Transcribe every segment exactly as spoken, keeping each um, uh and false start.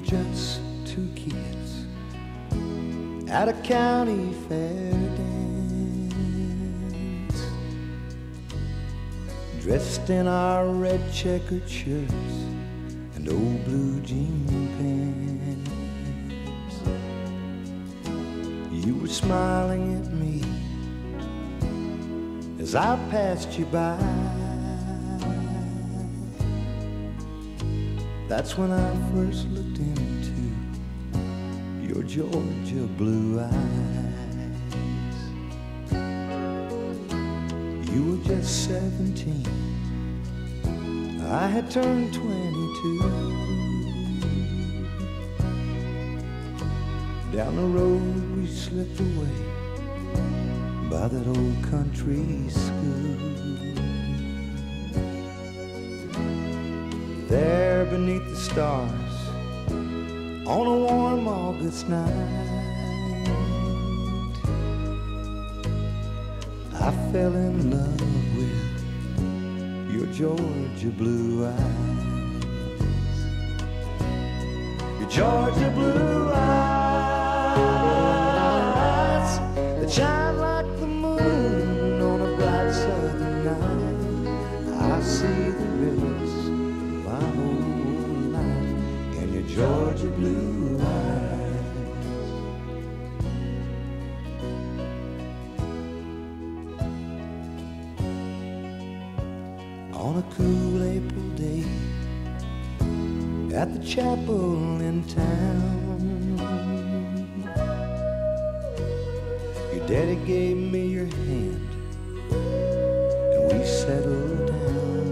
just two kids at a county fair dance, dressed in our red checkered shirts and old blue jean pants. You were smiling at me as I passed you by. That's when I first looked into your Georgia blue eyes. You were just seventeen, I had turned twenty-two. Down the road we slipped away by that old country school. There beneath the stars on a warm August night, I fell in love with your Georgia blue eyes. Your Georgia blue eyes that shine like the moon on a bright southern night. I see the rivers my whole life in your Georgia blue eyes. On a cool April day at the chapel in town, your daddy gave me your hand and we settled down.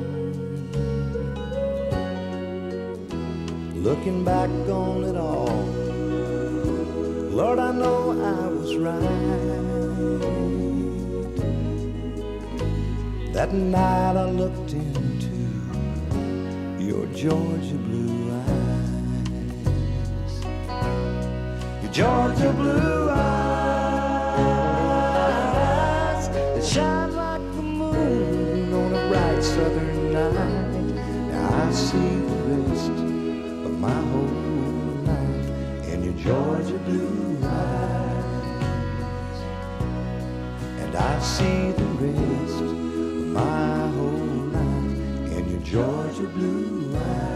Looking back on it all, Lord, I know I was right. That night I looked into your Georgia blue eyes. Your Georgia blue eyes that shine like the moon on a bright southern night. Now I see the rest of my whole life in your Georgia blue eyes. And I see the rest of my whole life in your Georgia blue eyes.